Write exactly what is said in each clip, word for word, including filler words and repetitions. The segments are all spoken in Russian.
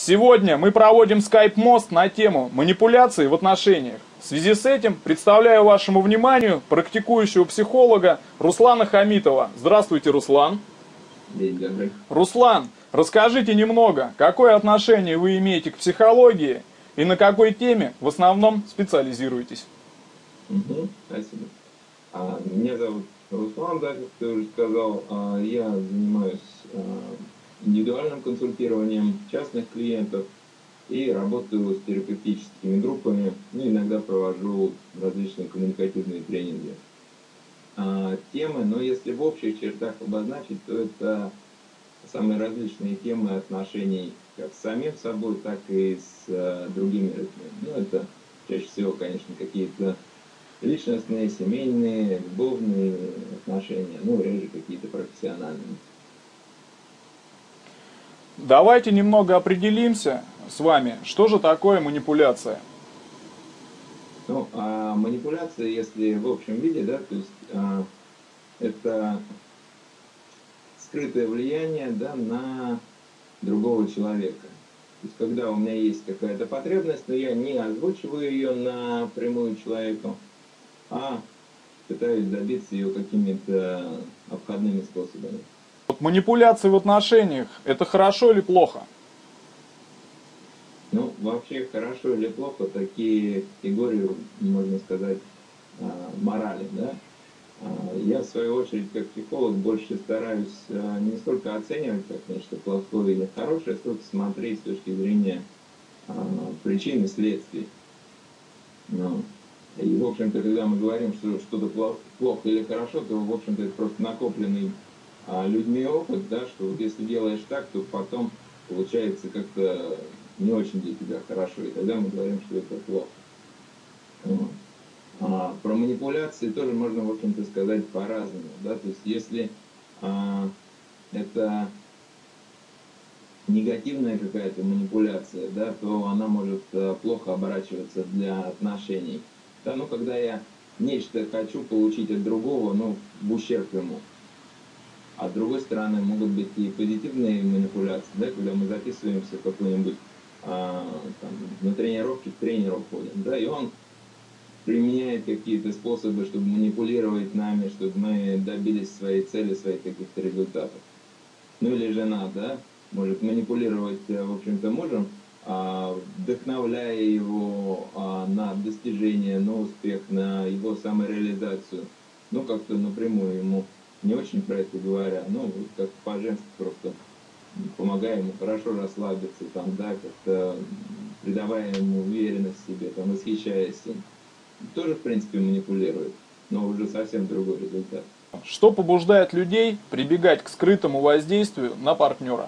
Сегодня мы проводим скайп-мост на тему манипуляции в отношениях. В связи с этим представляю вашему вниманию практикующего психолога Руслана Хамитова. Здравствуйте, Руслан. День добрый. Руслан, расскажите немного, какое отношение вы имеете к психологии и на какой теме в основном специализируетесь? Угу, спасибо. А, меня зовут Руслан, да, как ты уже сказал. А, я занимаюсь а, индивидуальным консультированием частных клиентов и работаю с терапевтическими группами, ну, иногда провожу различные коммуникативные тренинги. А, темы, но если в общих чертах обозначить, то это самые различные темы отношений как с самим собой, так и с а, другими людьми. Ну, это чаще всего, конечно, какие-то личностные, семейные, любовные отношения, ну, реже какие-то профессиональные. Давайте немного определимся с вами, что же такое манипуляция. Ну, а манипуляция, если в общем виде, да, то есть а, это скрытое влияние, да, на другого человека. То есть когда у меня есть какая-то потребность, но я не озвучиваю ее напрямую человеку, а пытаюсь добиться ее какими-то обходными способами. Вот манипуляции в отношениях – это хорошо или плохо? Ну, вообще, хорошо или плохо, такие категории, можно сказать, морали, да. Я, в свою очередь, как психолог, больше стараюсь не столько оценивать как нечто плохое или хорошее, сколько смотреть с точки зрения причин и следствий. Ну, и, в общем-то, когда мы говорим, что что-то плохо или хорошо, то, в общем-то, это просто накопленный людьми опыт, да, что вот если делаешь так, то потом получается как-то не очень для тебя хорошо, и тогда мы говорим, что это плохо. Вот. А, про манипуляции тоже можно, в общем-то, сказать по-разному, да, то есть если а, это негативная какая-то манипуляция, да, то она может а, плохо оборачиваться для отношений. Да, ну, когда я нечто хочу получить от другого, ну, в ущерб ему. А с другой стороны, могут быть и позитивные манипуляции, да, когда мы записываемся в какой-нибудь а, там, на тренировке к тренеру ходим, да, и он применяет какие-то способы, чтобы манипулировать нами, чтобы мы добились своей цели, своих каких-то результатов. Ну или жена, да, может манипулировать, в общем-то, мужем, а, вдохновляя его а, на достижение, на успех, на его самореализацию. Ну, как-то напрямую ему не очень про это говоря, ну, как по-женски просто помогая ему хорошо расслабиться, там, да, как-то придавая ему уверенность в себе, там, восхищаясь им. Тоже, в принципе, манипулирует, но уже совсем другой результат. Что побуждает людей прибегать к скрытому воздействию на партнера?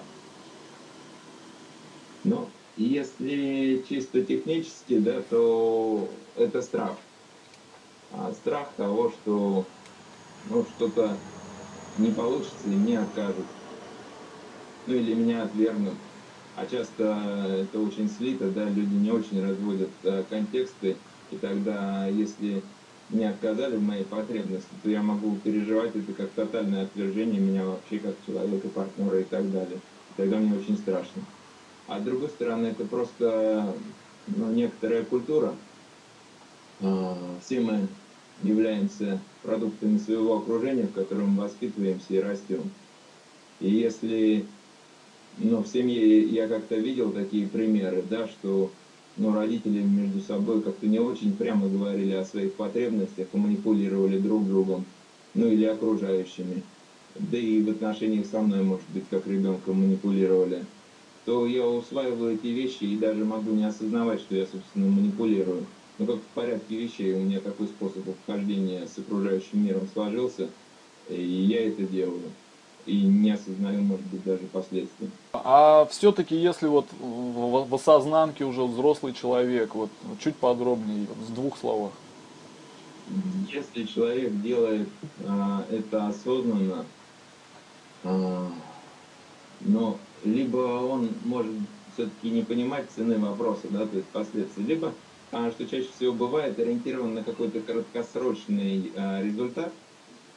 Ну, если чисто технически, да, то это страх. А страх того, что ну, что-то не получится и мне откажут. Ну или меня отвергнут. А часто это очень слито, да, люди не очень разводят а, контексты, и тогда, если мне отказали в моей потребности, то я могу переживать это как тотальное отвержение меня вообще как человека, партнера и так далее. И тогда мне очень страшно. А с другой стороны, это просто ну, некоторая культура. А, все мы являемся продуктами своего окружения, в котором мы воспитываемся и растем. И если ну, в семье я как-то видел такие примеры, да, что ну, родители между собой как-то не очень прямо говорили о своих потребностях, а манипулировали друг другом, ну или окружающими. Да и в отношениях со мной, может быть, как ребенком манипулировали. То я усваиваю эти вещи и даже могу не осознавать, что я, собственно, манипулирую. Но как в порядке вещей у меня такой способ обхождения с окружающим миром сложился, и я это делаю. И не осознаю, может быть, даже последствий. А все-таки, если вот в, в осознанке уже взрослый человек, вот чуть подробнее, в двух словах. Если человек делает а, это осознанно, а, но либо он может все-таки не понимать цены вопроса, да, то есть последствий, либо, а, что чаще всего бывает, ориентирован на какой-то краткосрочный а, результат,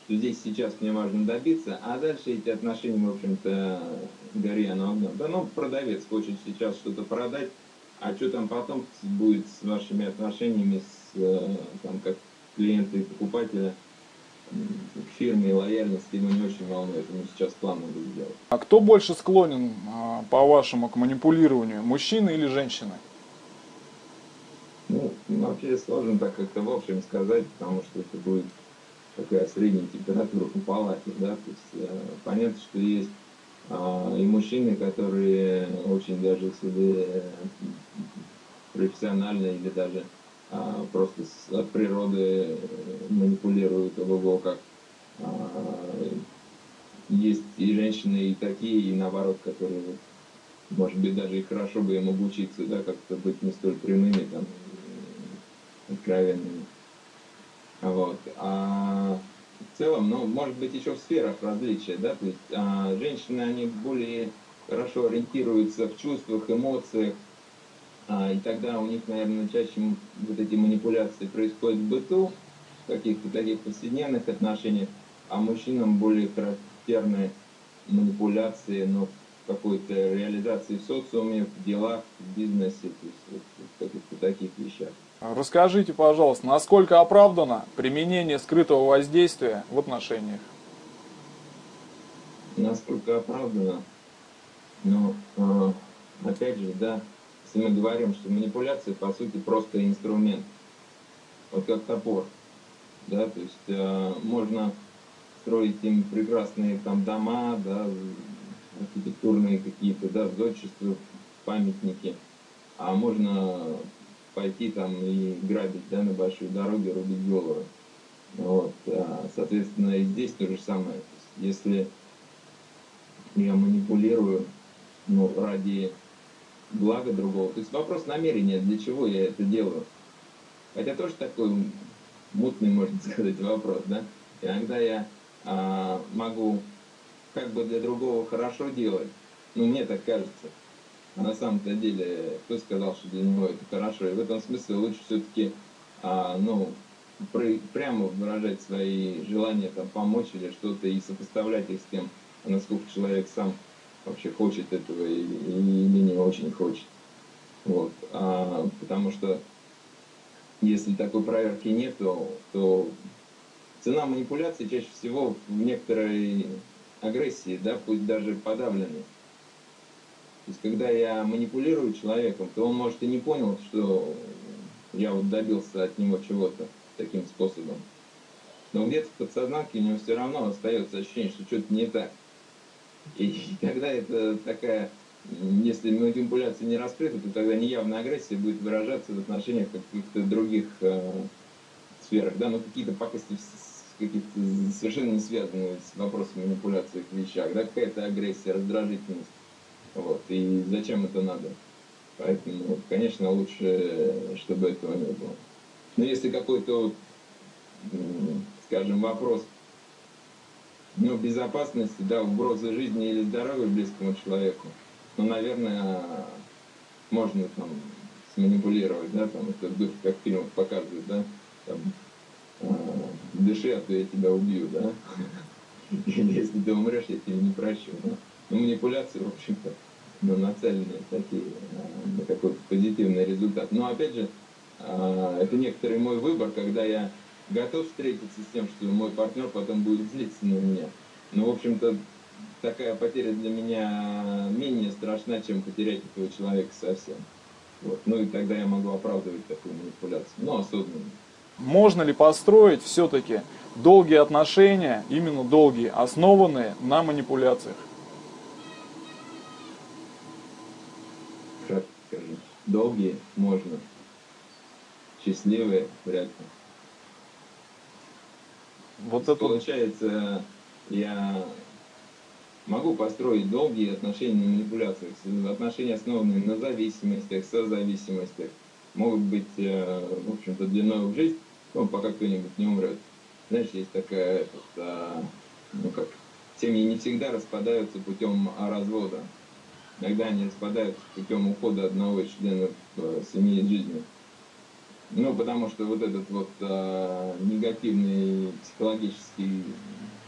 что здесь сейчас мне важно добиться, а дальше эти отношения, в общем-то, гори оно огнем. Да ну, продавец хочет сейчас что-то продать, а что там потом будет с вашими отношениями, с, э, там, как клиента и покупателя, м, к фирме и лояльности его не очень волнует, ему сейчас план надо сделать. А кто больше склонен, а, по-вашему, к манипулированию, мужчины или женщины? Ну, вообще сложно так как-то в общем сказать, потому что это будет такая средняя температура по палате, да, то есть э, понятно, что есть а, и мужчины, которые очень даже себе э, профессионально или даже а, просто с, от природы э, манипулируют его как. А, есть и женщины и такие, и наоборот, которые, вот, может быть, даже и хорошо бы им обучиться, да, как-то быть не столь прямыми, там, э, откровенными. Вот. А в целом, ну, может быть, еще в сферах различия, да, то есть а, женщины, они более хорошо ориентируются в чувствах, эмоциях, а, и тогда у них, наверное, чаще м- вот эти манипуляции происходят в быту, в каких-то таких повседневных отношениях, а мужчинам более характерны манипуляции, но в какой-то реализации в социуме, в делах, в бизнесе, то есть вот в каких-то таких вещах. Расскажите, пожалуйста, насколько оправдано применение скрытого воздействия в отношениях? Насколько оправдано? Но, а, опять же, да, если мы говорим, что манипуляция, по сути, просто инструмент, вот как топор, да, то есть а, можно строить им прекрасные там дома, да, архитектурные какие-то, да, зодчества, памятники, а можно пойти там и грабить, да, на большой дороге, рубить головы. Вот, а, соответственно, и здесь то же самое. То есть, если я манипулирую, ну, ради блага другого. То есть вопрос намерения, для чего я это делаю. Хотя тоже такой мутный, можно сказать, вопрос, да. Иногда я а, могу как бы для другого хорошо делать, ну, мне так кажется. А на самом-то деле, кто сказал, что для него это хорошо? И в этом смысле лучше все-таки, а, ну, про- прямо выражать свои желания там, помочь или что-то и сопоставлять их с тем, насколько человек сам вообще хочет этого и- и- или не очень хочет. Вот. А, потому что если такой проверки нет, то, то цена манипуляции чаще всего в некоторой агрессии, да, пусть даже подавленной. То есть, когда я манипулирую человеком, то он, может, и не понял, что я вот добился от него чего-то таким способом. Но где-то в подсознанке у него все равно остается ощущение, что что-то не так. И тогда это такая, м, если манипуляция не раскрыта, то тогда неявная агрессия будет выражаться в отношениях каких-то других э, сферах, да, но какие-то пакости в с- каких-то совершенно не связанные с вопросом манипуляции в вещах, да, какая-то агрессия, раздражительность. Вот. И зачем это надо? Поэтому, конечно, лучше, чтобы этого не было. Но если какой-то, вот, м, скажем, вопрос, ну, безопасности, да, угрозы жизни или здоровья близкому человеку, ну, наверное, можно там сманипулировать, да, там, это в духе, как в фильмах показывают, да, там, а, дыши, а то я тебя убью, да, или если ты умрешь, я тебя не прощу, да. Ну, манипуляции, в общем-то, ну, нацелены такие, а, на какой-то позитивный результат. Но, опять же, а, это некоторый мой выбор, когда я готов встретиться с тем, что мой партнер потом будет злиться на меня. Ну, в общем-то, такая потеря для меня менее страшна, чем потерять этого человека совсем. Вот. Ну и тогда я могу оправдывать такую манипуляцию. Ну, осознанно. Можно ли построить все-таки долгие отношения, именно долгие, основанные на манипуляциях? Как скажем, долгие можно, счастливые вряд ли. То Вот есть, это получается, я могу построить долгие отношения на манипуляциях. С- Отношения, основанные на зависимостях, созависимостях. Могут быть, э, в общем-то, длиной в жизнь, ну, пока кто-нибудь не умрет. Знаешь, есть такая, этот, а, ну как, семьи не всегда распадаются путем а, развода. Иногда они распадаются путем ухода одного из членов э, семьи из жизни. Ну, потому что вот этот вот а, негативный психологический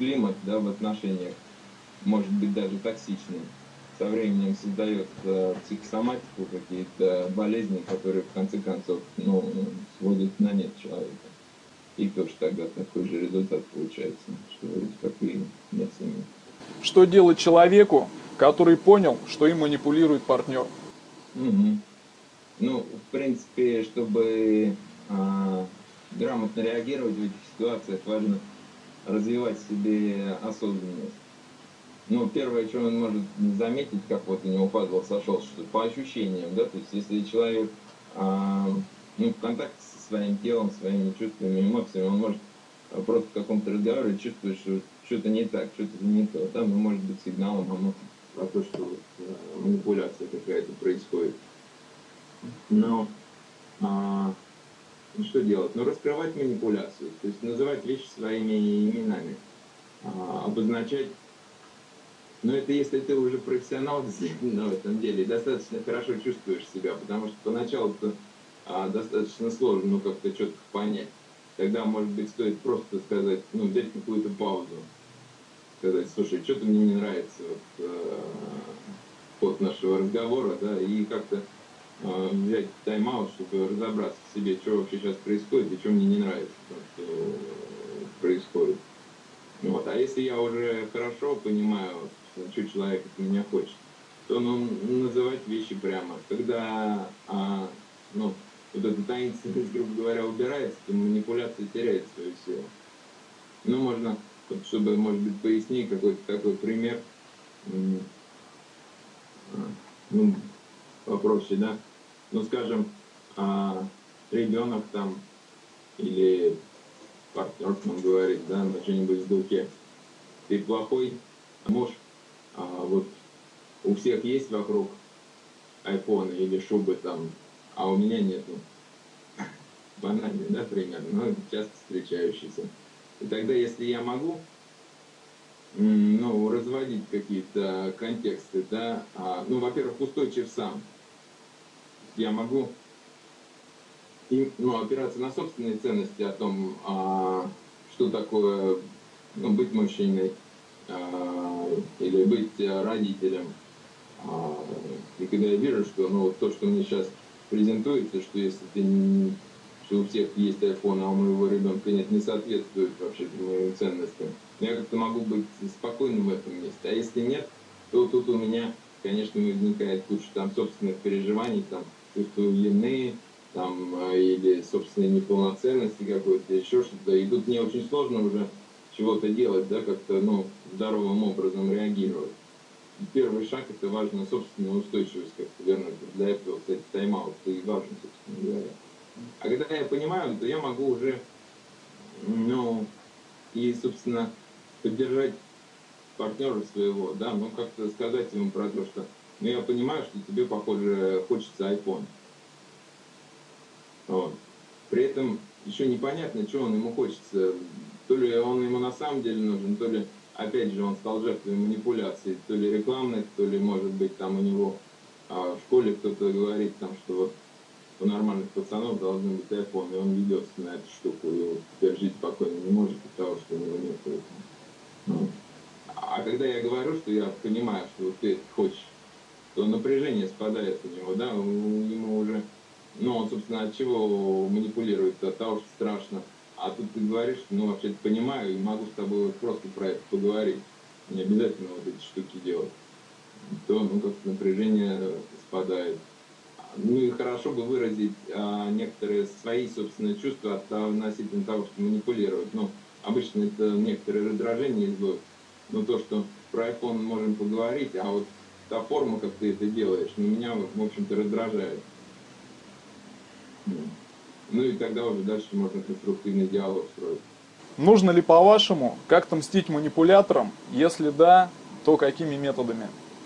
климат, да, в отношениях может быть даже токсичным. Со временем создает э, психосоматику, какие-то болезни, которые в конце концов, ну, сводят на нет человека. И тоже тогда такой же результат получается, что вроде как и нет семьи. Что делать человеку, который понял, что им манипулирует партнер? Угу. Ну, в принципе, чтобы а, грамотно реагировать в этих ситуациях, важно развивать в себе осознанность. Ну, первое, что он может заметить, как вот у него пазл сошел, что по ощущениям, да, то есть если человек а, ну, в контакте со своим телом, своими чувствами, эмоциями, он может а, просто в каком-то разговоре чувствовать, что что-то не так, что-то не то, да, ну, может быть сигналом оно про то, что вот, а, манипуляция какая-то происходит. Но а, ну, что делать? Ну, раскрывать манипуляцию, то есть называть вещи своими именами, а, обозначать. Но это если ты уже профессионал в этом деле, достаточно хорошо чувствуешь себя, потому что поначалу это а, достаточно сложно, ну, как-то четко понять. Тогда, может быть, стоит просто сказать, ну, взять какую-то паузу, сказать, слушай, что-то мне не нравится вот, э, ход нашего разговора, да, и как-то э, взять тайм-аут, чтобы разобраться в себе, что вообще сейчас происходит и что мне не нравится, что э, происходит. Вот. А если я уже хорошо понимаю, что человек от меня хочет, то ну, называть вещи прямо. Когда а, ну, вот эта таинственность, грубо говоря, убирается, то манипуляция теряет свою силу. Ну, можно, вот, чтобы, может быть, пояснить какой-то такой пример, ну, попроще, да? Ну, скажем, а, ребенок там или партнер нам говорит, да, на что-нибудь в духе: ты плохой муж, а вот у всех есть вокруг айфоны или шубы там, а у меня нету. Банальный, да, пример, но часто встречающийся. И тогда, если я могу, ну, разводить какие-то контексты, да, а, ну, во-первых, устойчив сам. Я могу и, ну, опираться на собственные ценности о том, а, что такое, ну, быть мужчиной, а, или быть родителем. А, и когда я вижу, что ну, вот то, что мне сейчас презентуется, что если ты не, что у всех есть iPhone, а у моего ребенка нет, не соответствует вообще моим ценностям, я как-то могу быть спокойным в этом месте. А если нет, то тут у меня, конечно, возникает куча там собственных переживаний, там чувство вины, там, или собственной неполноценности какой-то, еще что-то. И тут мне очень сложно уже чего-то делать, да, как-то, ну, здоровым образом реагировать. Первый шаг — это важно собственная устойчивость, как-то вернуть. Для этого, кстати, тайм-аут и важен, собственно говоря. А когда я понимаю, то я могу уже, ну, и, собственно, поддержать партнера своего, да, ну, как-то сказать ему про то, что, ну, я понимаю, что тебе, похоже, хочется iPhone. Вот. При этом еще непонятно, что он ему хочется. То ли он ему на самом деле нужен, то ли, опять же, он стал жертвой манипуляций, то ли рекламных, то ли, может быть, там у него а, в школе кто-то говорит, там, что вот у нормальных пацанов должен быть iPhone, и он ведется на эту штуку, и вот теперь жить спокойно не может от того, что у него нет этого. Ну. А когда я говорю, что я понимаю, что вот ты это хочешь, то напряжение спадает у него, да, у ему уже, ну, он, собственно, от чего манипулирует? От того, что страшно. А тут ты говоришь, ну, вообще-то понимаю, и могу с тобой вот просто про это поговорить. Не обязательно вот эти штуки делать. То, ну, как-то напряжение спадает. Ну, и хорошо бы выразить а, некоторые свои, собственные чувства относительно того, что манипулировать. Ну, обычно это некоторые раздражения и злость. Но то, что про iPhone можем поговорить, а вот та форма, как ты это делаешь, ну, меня, в общем-то, раздражает. Ну и тогда уже дальше можно конструктивный диалог строить. Нужно ли, по-вашему, как-то мстить манипуляторам? Если да, то какими методами?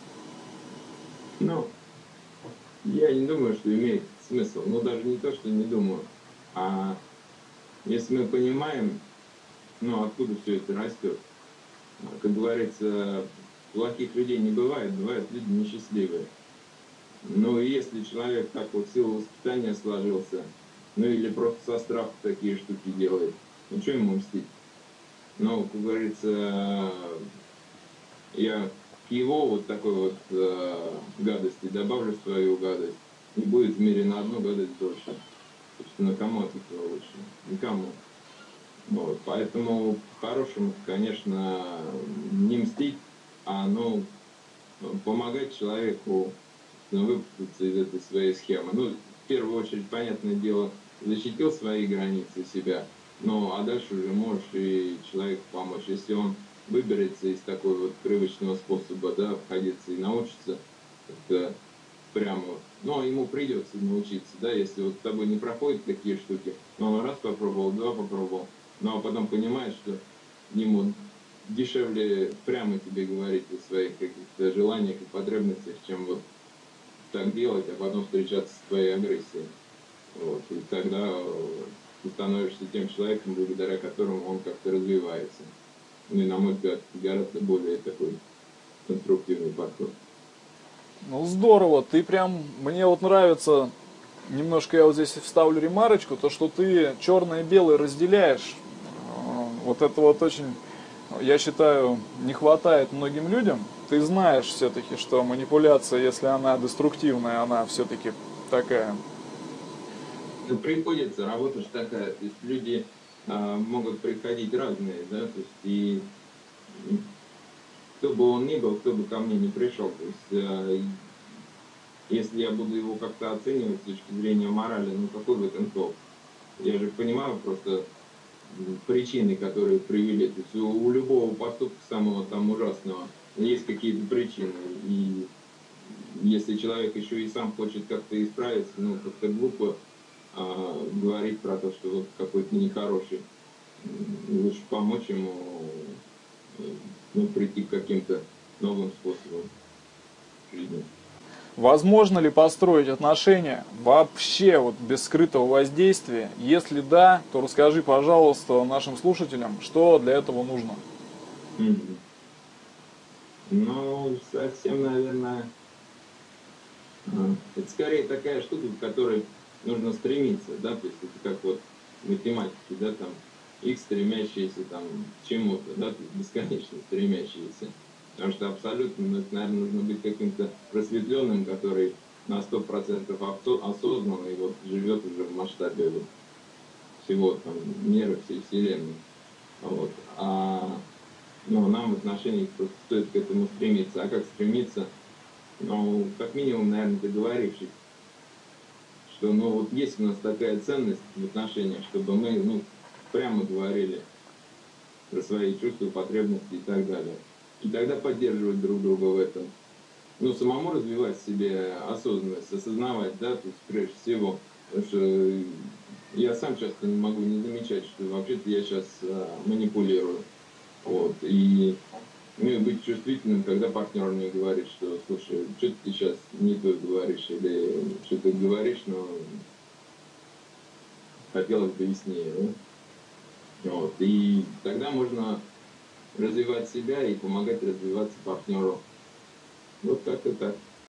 Ну, я не думаю, что имеет смысл. Ну, даже не то, что не думаю. А если мы понимаем, ну, откуда все это растет. Как говорится, плохих людей не бывает, бывают люди несчастливые. Ну, и если человек так вот в силу воспитания сложился, ну или просто со страха такие штуки делает, ну что ему мстить? Но, как говорится, я к его вот такой вот э, гадости добавлю свою гадость, и будет в мире на одну гадость больше. Собственно, кому от этого лучше? Никому. Вот. Поэтому по-хорошему, конечно, не мстить, а ну, помогать человеку ну, выпутаться из этой своей схемы. Ну, в первую очередь, понятное дело, защитил свои границы себя, ну, а дальше уже можешь и человеку помочь. Если он выберется из такой вот привычного способа, да, обходиться и научится, это прямо, вот, но ему придется научиться, да, если вот с тобой не проходят такие штуки, но он раз попробовал, два попробовал, но потом понимает, что ему дешевле прямо тебе говорить о своих каких-то желаниях и потребностях, чем вот так делать, а потом встречаться с твоей агрессией. Вот. И тогда ты становишься тем человеком, благодаря которому он как-то развивается. Ну и, на мой взгляд, гораздо более такой конструктивный подход. Ну здорово, ты прям, мне вот нравится, немножко я вот здесь вставлю ремарочку, то что ты черное и белое разделяешь. Вот это вот очень, я считаю, не хватает многим людям. Ты знаешь все-таки, что манипуляция, если она деструктивная, она все-таки такая. Ну, приходится, работа же такая, то есть люди а, могут приходить разные, да, то есть и кто бы он ни был, кто бы ко мне не пришел, то есть а, если я буду его как-то оценивать с точки зрения морали, ну какой в этом толк? Я же понимаю просто причины, которые привели. То есть у, у любого поступка самого там ужасного есть какие-то причины. И если человек еще и сам хочет как-то исправиться, ну как-то глупо а, говорить про то, что вот какой-то нехороший. Лучше помочь ему ну, прийти к каким-то новым способам жизни. Возможно ли построить отношения вообще вот без скрытого воздействия? Если да, то расскажи, пожалуйста, нашим слушателям, что для этого нужно. Mm-hmm. Ну, совсем, наверное, это скорее такая штука, к которой нужно стремиться, да, то есть это как вот математики, да, там, x стремящиеся там к чему-то, да, то есть бесконечно стремящиеся. Потому что абсолютно, ну, это, наверное, нужно быть каким-то просветленным, который на сто процентов осознанный и вот живет уже в масштабе вот всего там мира, всей вселенной. Вот. А ну, нам в отношениях просто стоит к этому стремиться. А как стремиться? Ну, как минимум, наверное, договорившись, что, ну, вот есть у нас такая ценность в отношениях, чтобы мы, ну, прямо говорили про свои чувства, потребности и так далее. И тогда поддерживать друг друга в этом. Ну, самому развивать в себе осознанность, осознавать, да, то есть прежде всего, потому что я сам часто не могу не замечать, что вообще-то я сейчас а, манипулирую. Вот, и ну и быть чувствительным, когда партнер мне говорит, что, слушай, что ты сейчас не то говоришь, или что ты говоришь, но хотелось бы яснее. Да? Вот. И тогда можно развивать себя и помогать развиваться партнеру. Вот как-то так.